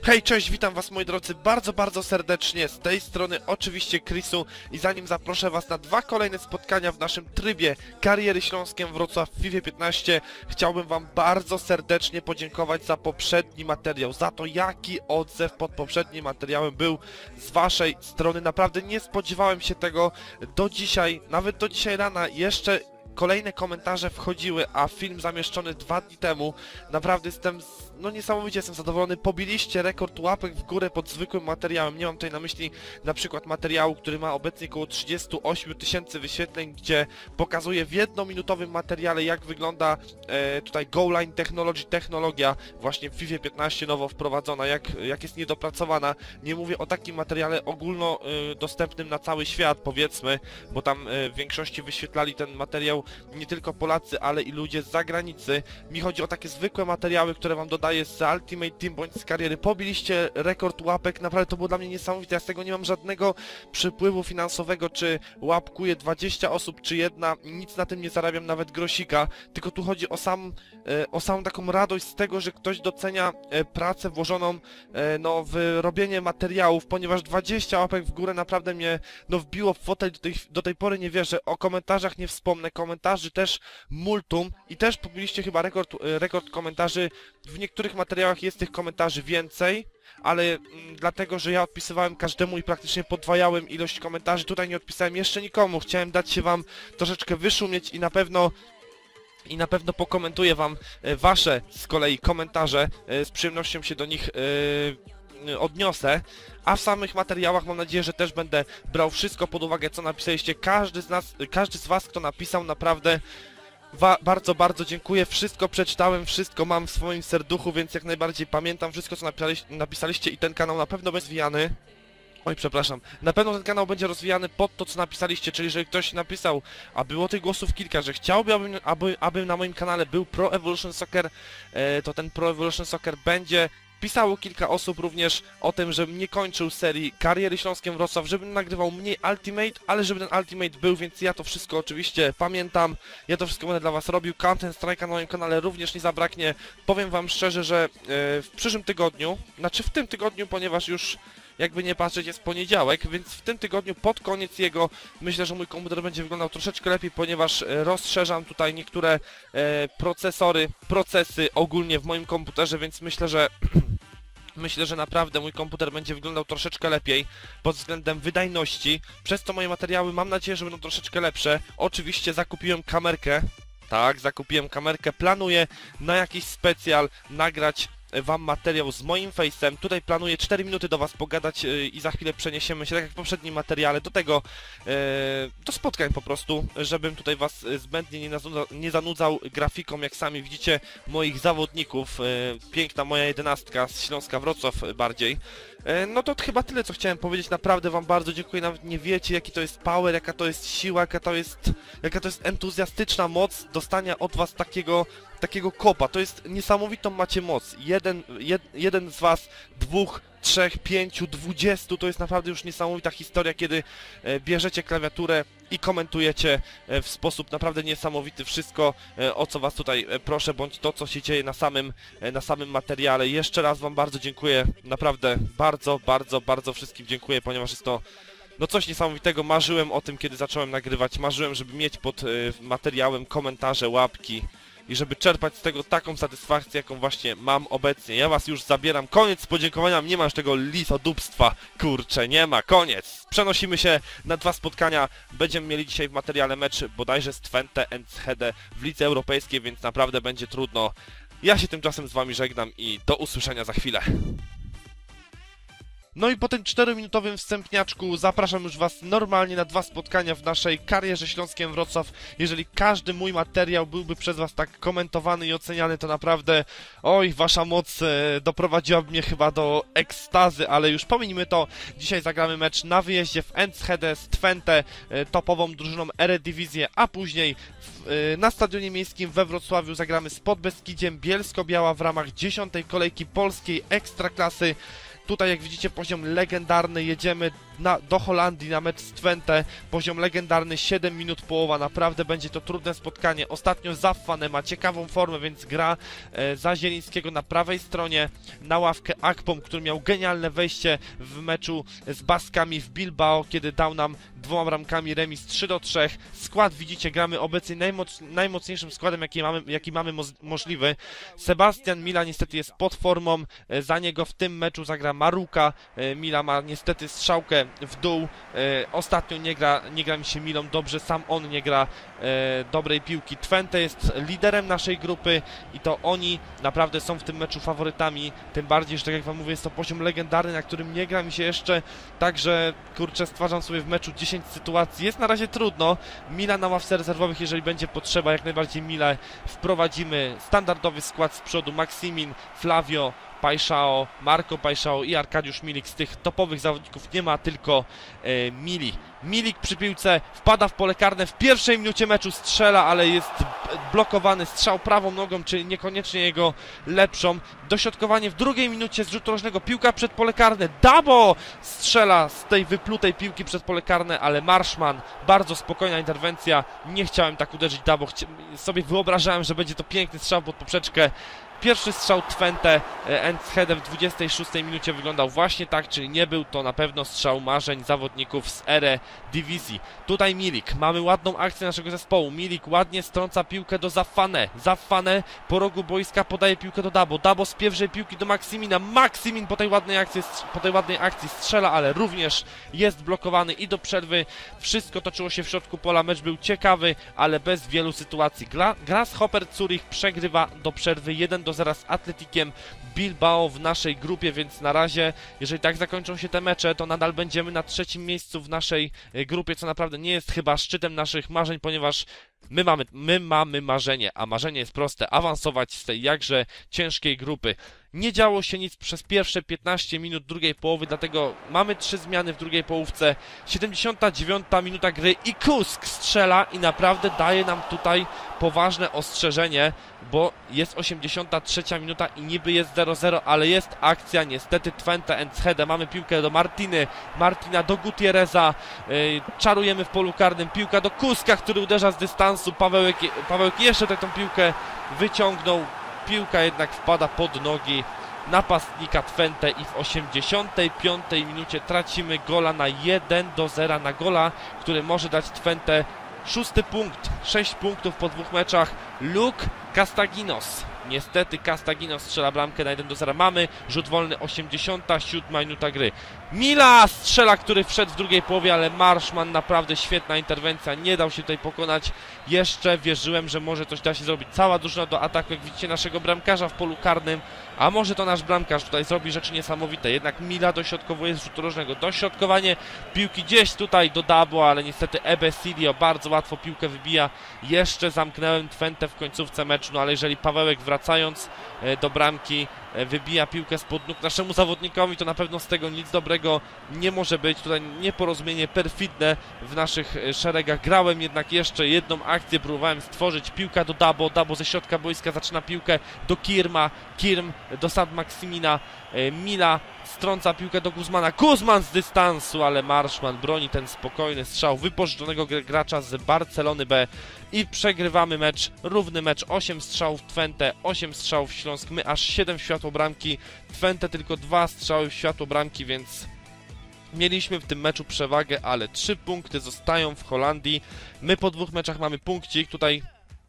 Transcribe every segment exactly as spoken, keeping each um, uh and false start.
Hej, cześć, witam was moi drodzy bardzo, bardzo serdecznie, z tej strony oczywiście Chrisu i zanim zaproszę was na dwa kolejne spotkania w naszym trybie Kariery Śląskiem Wrocław w FIFA piętnaście, chciałbym wam bardzo serdecznie podziękować za poprzedni materiał, za to jaki odzew pod poprzednim materiałem był z waszej strony. Naprawdę nie spodziewałem się tego do dzisiaj, nawet do dzisiaj rana jeszcze kolejne komentarze wchodziły, a film zamieszczony dwa dni temu, naprawdę jestem, no niesamowicie jestem zadowolony. Pobiliście rekord łapek w górę pod zwykłym materiałem, nie mam tutaj na myśli na przykład materiału, który ma obecnie około trzydzieści osiem tysięcy wyświetleń, gdzie pokazuje w jednominutowym materiale, jak wygląda e, tutaj Goal Line Technology, technologia właśnie w FIFA piętnaście nowo wprowadzona, jak, jak jest niedopracowana. Nie mówię o takim materiale ogólnodostępnym na cały świat, powiedzmy, bo tam e, w większości wyświetlali ten materiał nie tylko Polacy, ale i ludzie z zagranicy. Mi chodzi o takie zwykłe materiały, które wam dodaję z Ultimate Team bądź z kariery. Pobiliście rekord łapek, naprawdę to było dla mnie niesamowite. Ja z tego nie mam żadnego przypływu finansowego, czy łapkuje dwadzieścia osób, czy jedna. Nic na tym nie zarabiam, nawet grosika. Tylko tu chodzi o sam, o samą taką radość z tego, że ktoś docenia pracę włożoną no, w robienie materiałów, ponieważ dwadzieścia łapek w górę naprawdę mnie no, wbiło w fotel. Do tej, do tej pory nie wierzę. O komentarzach nie wspomnę. Komentarzy też multum i też pobiliście chyba rekord, rekord komentarzy. W niektórych materiałach jest tych komentarzy więcej, ale m, dlatego, że ja odpisywałem każdemu i praktycznie podwajałem ilość komentarzy, tutaj nie odpisałem jeszcze nikomu. Chciałem dać się wam troszeczkę wyszumieć i na pewno i na pewno pokomentuję wam e, wasze z kolei komentarze, e, z przyjemnością się do nich e, odniosę. A w samych materiałach mam nadzieję, że też będę brał wszystko pod uwagę, co napisaliście. Każdy z nas, każdy z was, kto napisał, naprawdę wa bardzo, bardzo dziękuję. Wszystko przeczytałem, wszystko mam w swoim serduchu, więc jak najbardziej pamiętam wszystko, co napisaliście i ten kanał na pewno będzie rozwijany. Oj, przepraszam. Na pewno ten kanał będzie rozwijany pod to, co napisaliście, czyli jeżeli ktoś napisał, a było tych głosów kilka, że chciałby, aby, aby, aby na moim kanale był Pro Evolution Soccer, e, to ten Pro Evolution Soccer będzie. Pisało kilka osób również o tym, żebym nie kończył serii Kariery Śląskiem Wrocław, żebym nagrywał mniej Ultimate, ale żeby ten Ultimate był, więc ja to wszystko oczywiście pamiętam. Ja to wszystko będę dla was robił. Content Strike'a na moim kanale również nie zabraknie. Powiem wam szczerze, że yy, w przyszłym tygodniu, znaczy w tym tygodniu, ponieważ już jakby nie patrzeć jest poniedziałek, więc w tym tygodniu pod koniec jego myślę, że mój komputer będzie wyglądał troszeczkę lepiej, ponieważ rozszerzam tutaj niektóre e, procesory, procesy ogólnie w moim komputerze, więc myślę, że myślę, że naprawdę mój komputer będzie wyglądał troszeczkę lepiej pod względem wydajności. Przez to moje materiały mam nadzieję, że będą troszeczkę lepsze. Oczywiście zakupiłem kamerkę. Tak, zakupiłem kamerkę. Planuję na jakiś specjal nagrać wam materiał z moim face'em. Tutaj planuję cztery minuty do was pogadać yy, i za chwilę przeniesiemy się, tak jak w poprzednim materiale, do tego, yy, do spotkań po prostu, żebym tutaj was zbędnie nie, nie zanudzał grafiką, jak sami widzicie, moich zawodników. Yy, piękna moja jedenastka z Śląska Wrocław bardziej. No to chyba tyle, co chciałem powiedzieć. Naprawdę wam bardzo dziękuję. Nawet nie wiecie, jaki to jest power, jaka to jest siła, jaka to jest, jaka to jest entuzjastyczna moc dostania od was takiego, takiego kopa. To jest niesamowitą macie moc. Jeden, jed, jeden z was, dwóch, trzech, pięciu, dwudziestu, to jest naprawdę już niesamowita historia, kiedy e, bierzecie klawiaturę i komentujecie e, w sposób naprawdę niesamowity wszystko, e, o co was tutaj e, proszę, bądź to, co się dzieje na samym, e, na samym materiale. Jeszcze raz wam bardzo dziękuję, naprawdę bardzo, bardzo, bardzo wszystkim dziękuję, ponieważ jest to no coś niesamowitego. Marzyłem o tym, kiedy zacząłem nagrywać, marzyłem, żeby mieć pod e, materiałem komentarze, łapki i żeby czerpać z tego taką satysfakcję, jaką właśnie mam obecnie. Ja was już zabieram. Koniec z podziękowaniami. Nie ma już tego lisodupstwa. Kurczę, nie ma. Koniec. Przenosimy się na dwa spotkania. Będziemy mieli dzisiaj w materiale mecz bodajże z Twente Enschede w Lidze Europejskiej, więc naprawdę będzie trudno. Ja się tymczasem z wami żegnam i do usłyszenia za chwilę. No i po tym czterominutowym wstępniaczku zapraszam już was normalnie na dwa spotkania w naszej Karierze Śląskiem Wrocław. Jeżeli każdy mój materiał byłby przez was tak komentowany i oceniany, to naprawdę, oj, wasza moc e, doprowadziłaby mnie chyba do ekstazy, ale już pominijmy to. Dzisiaj zagramy mecz na wyjeździe w Enschede z Twente, e, topową drużyną Eredivisie, a później w, e, na Stadionie Miejskim we Wrocławiu zagramy z Podbeskidziem Bielsko-Biała w ramach dziesiątej kolejki polskiej Ekstraklasy. Tutaj jak widzicie poziom legendarny, jedziemy na, do Holandii na mecz z Twente, poziom legendarny, siedem minut połowa, naprawdę będzie to trudne spotkanie. Ostatnio Zaffane ma ciekawą formę, więc gra e, za Zielińskiego na prawej stronie, na ławkę Akpom, który miał genialne wejście w meczu z Baskami w Bilbao, kiedy dał nam dwoma bramkami remis trzy do trzech. Skład widzicie, gramy obecnie najmoc, najmocniejszym składem, jaki mamy, jaki mamy mo możliwy. Sebastian Mila niestety jest pod formą, e, za niego w tym meczu zagra Maruka. e, Mila ma niestety strzałkę w dół, e, ostatnio nie gra, nie gra mi się Milą dobrze, sam on nie gra e, dobrej piłki. Twente jest liderem naszej grupy i to oni naprawdę są w tym meczu faworytami, tym bardziej, że tak jak wam mówię, jest to poziom legendarny, na którym nie gra mi się jeszcze, także kurczę, stwarzam sobie w meczu dziesięć sytuacji, jest na razie trudno. Mila na ławce rezerwowych, jeżeli będzie potrzeba, jak najbardziej Milę wprowadzimy. Standardowy skład z przodu: Maximin, Flavio, Paixão, Marco Paixão i Arkadiusz Milik. Z tych topowych zawodników nie ma tylko e, Mili. Milik przy piłce wpada w pole karne, w pierwszej minucie meczu strzela, ale jest blokowany, strzał prawą nogą, czyli niekoniecznie jego lepszą. Dośrodkowanie w drugiej minucie z rzutu rożnego, piłka przed pole karne, Dabo strzela z tej wyplutej piłki przed pole karne, ale Marszman, bardzo spokojna interwencja, nie chciałem tak uderzyć Dabo, Chci sobie wyobrażałem, że będzie to piękny strzał pod poprzeczkę. Pierwszy strzał Twente Enschede w dwudziestej szóstej minucie wyglądał właśnie tak, czyli nie był to na pewno strzał marzeń zawodników z Eredivisie. Tutaj Milik, mamy ładną akcję naszego zespołu. Milik ładnie strąca piłkę do Zaffane. Zaffane po rogu boiska podaje piłkę do Dabo. Dabo z pierwszej piłki do Maximina. Maximin po tej ładnej akcji, po tej ładnej akcji strzela, ale również jest blokowany i do przerwy wszystko toczyło się w środku pola. Mecz był ciekawy, ale bez wielu sytuacji. Gra, Grasshopper Zurich przegrywa do przerwy jeden do zera z Atletikiem Bilbao w naszej grupie, więc na razie, jeżeli tak zakończą się te mecze, to nadal będziemy na trzecim miejscu w naszej grupie, co naprawdę nie jest chyba szczytem naszych marzeń, ponieważ my mamy, my mamy marzenie, a marzenie jest proste: awansować z tej jakże ciężkiej grupy. Nie działo się nic przez pierwsze piętnaście minut drugiej połowy, dlatego mamy trzy zmiany w drugiej połówce. siedemdziesiąta dziewiąta minuta gry i Kusk strzela i naprawdę daje nam tutaj poważne ostrzeżenie, bo jest osiemdziesiąta trzecia minuta i niby jest zero zero, ale jest akcja niestety Twente Enschede. Mamy piłkę do Martiny, Martina do Gutierreza, yy, czarujemy w polu karnym, piłka do Kuska, który uderza z dystansu. Pawełek, Pawełek jeszcze tę piłkę wyciągnął, piłka jednak wpada pod nogi napastnika Twente i w osiemdziesiątej piątej minucie tracimy gola na jeden do zera, na gola, który może dać Twente szósty punkt, sześć punktów po dwóch meczach. Luke Castaginos. Niestety Castaginos strzela bramkę na jeden do zera. Mamy rzut wolny, osiemdziesiąta siódma minuta gry. Mila strzela, który wszedł w drugiej połowie, ale Marszman, naprawdę świetna interwencja, nie dał się tutaj pokonać. Jeszcze wierzyłem, że może coś da się zrobić. Cała drużyna do ataku, jak widzicie naszego bramkarza w polu karnym, a może to nasz bramkarz tutaj zrobi rzeczy niesamowite. Jednak Mila dośrodkowuje z rzutu rożnego. Dośrodkowanie piłki gdzieś tutaj do Dabo, ale niestety Ebesilio bardzo łatwo piłkę wybija. Jeszcze zamknąłem Twente w końcówce meczu, no ale jeżeli Pawełek wracając do bramki wybija piłkę spod nóg naszemu zawodnikowi, to na pewno z tego nic dobrego nie może być. Tutaj nieporozumienie perfidne w naszych szeregach. Grałem jednak jeszcze jedną akcję, próbowałem stworzyć, piłka do Dabo, Dabo ze środka boiska zaczyna piłkę do Kirma, Kirm do Sad Maximina, Mila strąca piłkę do Guzmana, Guzman z dystansu, ale Marszman broni ten spokojny strzał wypożyczonego gracza z Barcelony B i przegrywamy mecz, równy mecz, osiem strzałów Twente, osiem strzałów Śląsk, my aż siedem światło bramki, Twente tylko dwa strzały w światło bramki, więc mieliśmy w tym meczu przewagę, ale trzy punkty zostają w Holandii. My po dwóch meczach mamy punkcik, tutaj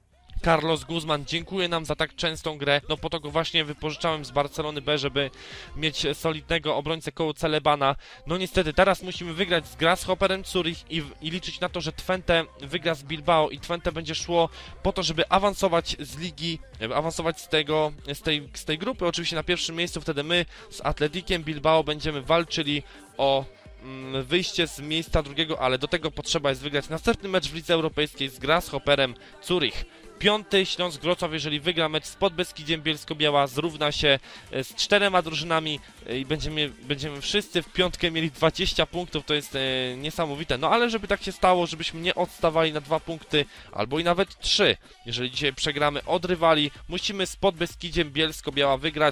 Carlos Guzman dziękuję nam za tak częstą grę, no po to go właśnie wypożyczałem z Barcelony B, żeby mieć solidnego obrońcę koło Celebana. No niestety teraz musimy wygrać z Grasshopperem Zurich i, i liczyć na to, że Twente wygra z Bilbao i Twente będzie szło po to, żeby awansować z ligi, awansować z tego, z tej, z tej grupy, oczywiście na pierwszym miejscu. Wtedy my z Atletikiem Bilbao będziemy walczyli o wyjście z miejsca drugiego, ale do tego potrzeba jest wygrać następny mecz w Lidze Europejskiej z Grasshopperem Zurich. Piąty Śląsk Wrocław, jeżeli wygra mecz z Podbeskidziem Bielsko-Biała, zrówna się z czterema drużynami i będziemy, będziemy wszyscy w piątkę mieli dwadzieścia punktów, to jest e, niesamowite. No ale żeby tak się stało, żebyśmy nie odstawali na dwa punkty, albo i nawet trzy, jeżeli dzisiaj przegramy od rywali, musimy z Podbeskidziem Bielsko-Biała wygrać.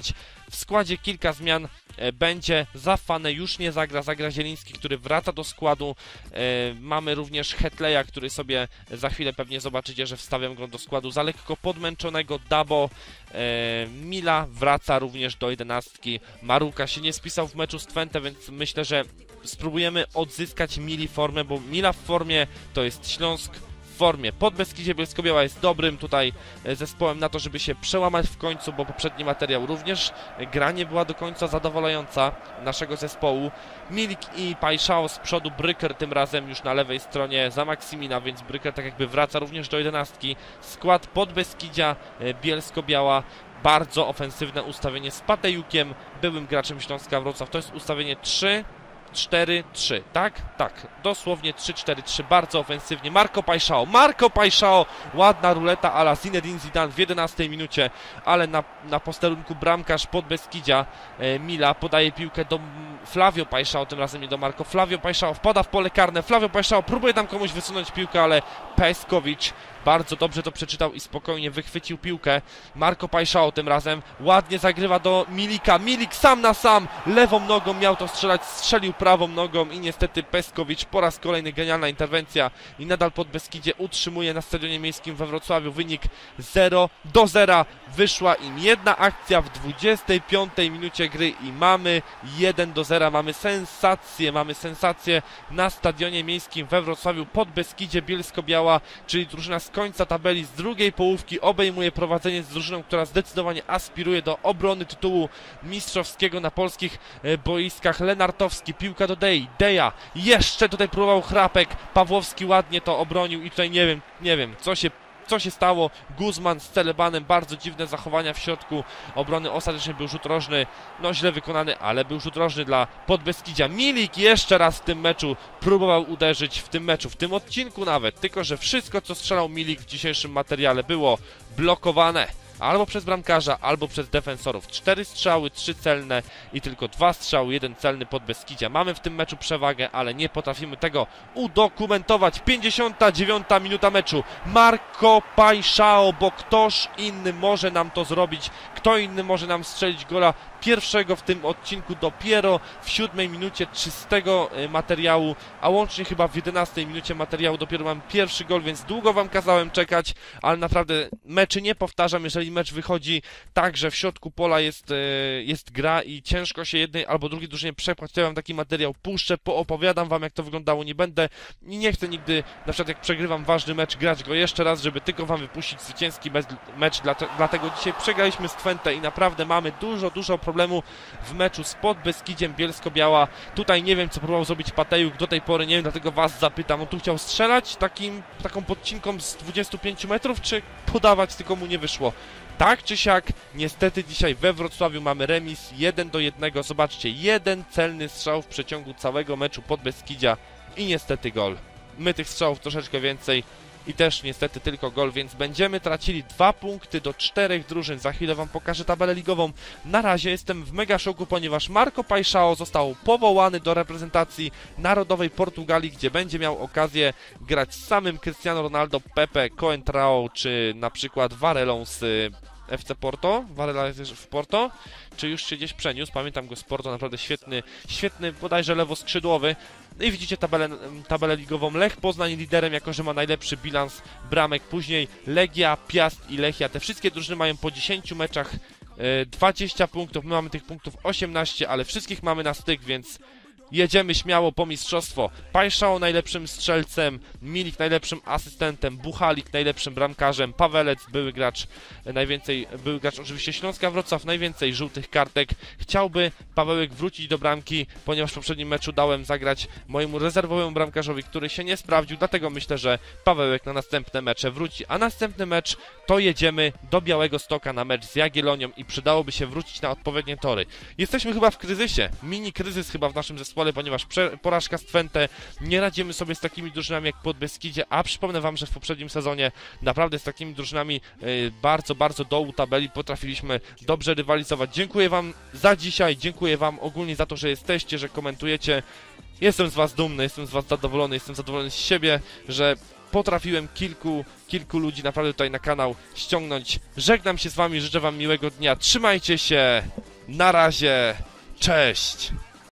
W składzie kilka zmian e, będzie. Za Fanę już nie zagra, zagra Zieliński, który wraca do składu. E, mamy również Hetleya, który sobie za chwilę pewnie zobaczycie, że wstawiam go do składu. Za lekko podmęczonego Dabo. E, Mila wraca również do jedenastki. Maruka się nie spisał w meczu z Twente, więc myślę, że spróbujemy odzyskać Mili formę, bo Mila w formie to jest Śląsk w formie. Podbeskidzie Bielsko-Biała jest dobrym tutaj zespołem na to, żeby się przełamać w końcu, bo poprzedni materiał również gra nie była do końca zadowalająca naszego zespołu. Milik i Pajszao z przodu, Bryker tym razem już na lewej stronie za Maksimina, więc Bryker tak jakby wraca również do jedenastki. Skład Podbeskidzia Bielsko-Biała. Bardzo ofensywne ustawienie z Patejukiem, byłym graczem Śląska Wrocław. To jest ustawienie trzy cztery trzy, tak? Tak, dosłownie trzy cztery trzy, bardzo ofensywnie. Marco Pajszao, Marco Pajszao, ładna ruleta a la Zinedine Zidane w jedenastej minucie, ale na, na posterunku bramkarz Podbeskidzia e, Mila podaje piłkę do Flavio Pajszao, tym razem nie do Marco. Flavio Pajszao wpada w pole karne, Flavio Pajszao próbuje tam komuś wysunąć piłkę, ale Peskowicz bardzo dobrze to przeczytał i spokojnie wychwycił piłkę. Marco Pajszao tym razem ładnie zagrywa do Milika. Milik sam na sam, lewą nogą miał to strzelać, strzelił prawą nogą i niestety Peskowicz po raz kolejny genialna interwencja i nadal Podbeskidzie utrzymuje na Stadionie Miejskim we Wrocławiu wynik zero do zera. Wyszła im jedna akcja w dwudziestej piątej minucie gry i mamy jeden do zera. Mamy sensację, mamy sensację na Stadionie Miejskim we Wrocławiu. Podbeskidzie Bielsko-Biała, czyli drużyna z końca tabeli, z drugiej połówki obejmuje prowadzenie z drużyną, która zdecydowanie aspiruje do obrony tytułu mistrzowskiego na polskich boiskach. Lenartowski, piłka do Dei, Deja, jeszcze tutaj próbował Chrapek, Pawłowski ładnie to obronił i tutaj nie wiem, nie wiem, co się Co się stało? Guzman z Celebanem, bardzo dziwne zachowania w środku obrony. Ostatecznie był rzut rożny, no źle wykonany, ale był rzut rożny dla Podbeskidzia. Milik jeszcze raz w tym meczu próbował uderzyć, w tym meczu, w tym odcinku nawet, tylko że wszystko, co strzelał Milik w dzisiejszym materiale, było blokowane. Albo przez bramkarza, albo przez defensorów. Cztery strzały, trzy celne i tylko dwa strzały, jeden celny Podbeskidzia. Mamy w tym meczu przewagę, ale nie potrafimy tego udokumentować. pięćdziesiąta dziewiąta minuta meczu. Marco Pajszao, bo ktoś inny może nam to zrobić. Kto inny może nam strzelić gola pierwszego w tym odcinku dopiero w siódmej minucie czystego materiału, a łącznie chyba w jedenastej minucie materiału dopiero mam pierwszy gol, więc długo wam kazałem czekać, ale naprawdę meczy nie powtarzam, jeżeli mecz wychodzi tak, że w środku pola jest, jest gra i ciężko się jednej albo drugiej drużynie przepchać, to ja wam taki materiał puszczę, poopowiadam wam, jak to wyglądało, nie będę i nie chcę nigdy, na przykład jak przegrywam ważny mecz, grać go jeszcze raz, żeby tylko wam wypuścić zwycięski mecz, dlatego dzisiaj przegraliśmy z Twente i naprawdę mamy dużo, dużo problemu w meczu z Podbeskidziem Bielsko-Biała. Tutaj nie wiem, co próbował zrobić Patejuk do tej pory, nie wiem, dlatego was zapytam. On tu chciał strzelać takim, taką podcinką z dwudziestu pięciu metrów, czy podawać, tylko mu nie wyszło. Tak czy siak, niestety dzisiaj we Wrocławiu mamy remis jeden do jednego. Zobaczcie, jeden celny strzał w przeciągu całego meczu Podbeskidzia i niestety gol. My tych strzałów troszeczkę więcej i też niestety tylko gol, więc będziemy tracili dwa punkty do czterech drużyn. Za chwilę wam pokażę tabelę ligową. Na razie jestem w mega szoku, ponieważ Marco Pajszao został powołany do reprezentacji narodowej Portugalii, gdzie będzie miał okazję grać z samym Cristiano Ronaldo, Pepe, Coentrao, czy na przykład Varelą z F C Porto. Varela jest w Porto, czy już się gdzieś przeniósł, pamiętam go z Porto, naprawdę świetny, świetny bodajże lewoskrzydłowy. No i widzicie tabelę, tabelę ligową. Lech Poznań liderem, jako że ma najlepszy bilans bramek. Później Legia, Piast i Lechia. Te wszystkie drużyny mają po dziesięciu meczach yy, dwadzieścia punktów. My mamy tych punktów osiemnaście, ale wszystkich mamy na styk, więc jedziemy śmiało po mistrzostwo. Pajszao najlepszym strzelcem, Milik najlepszym asystentem, Buchalik najlepszym bramkarzem, Pawelec, były gracz, najwięcej, były gracz oczywiście Śląska Wrocław, najwięcej żółtych kartek. Chciałby Pawełek wrócić do bramki, ponieważ w poprzednim meczu dałem zagrać mojemu rezerwowemu bramkarzowi, który się nie sprawdził, dlatego myślę, że Pawełek na następne mecze wróci. A następny mecz to jedziemy do Białegostoka na mecz z Jagiellonią i przydałoby się wrócić na odpowiednie tory. Jesteśmy chyba w kryzysie, mini kryzys chyba w naszym zespole, ponieważ porażka z Twente, nie radzimy sobie z takimi drużynami jak Podbeskidzie, a przypomnę wam, że w poprzednim sezonie naprawdę z takimi drużynami yy, bardzo, bardzo dołu tabeli potrafiliśmy dobrze rywalizować. Dziękuję wam za dzisiaj, dziękuję wam ogólnie za to, że jesteście, że komentujecie. Jestem z was dumny, jestem z was zadowolony, jestem zadowolony z siebie, że potrafiłem kilku, kilku ludzi naprawdę tutaj na kanał ściągnąć. Żegnam się z wami, życzę wam miłego dnia, trzymajcie się, Na razie, cześć!